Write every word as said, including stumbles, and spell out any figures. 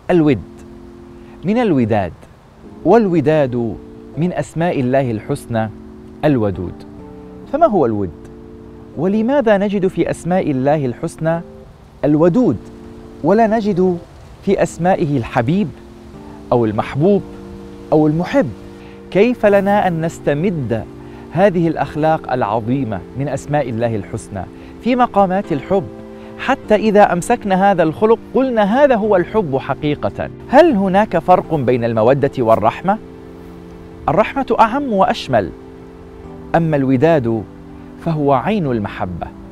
الود من الوداد، والوداد من أسماء الله الحسنى الودود. فما هو الود؟ ولماذا نجد في أسماء الله الحسنى الودود ولا نجد في أسمائه الحبيب أو المحبوب أو المحب؟ كيف لنا أن نستمد هذه الأخلاق العظيمة من أسماء الله الحسنى في مقامات الحب، حتى إذا أمسكنا هذا الخلق قلنا هذا هو الحب حقيقة؟ هل هناك فرق بين المودة والرحمة؟ الرحمة أعم وأشمل، أما الوداد فهو عين المحبة.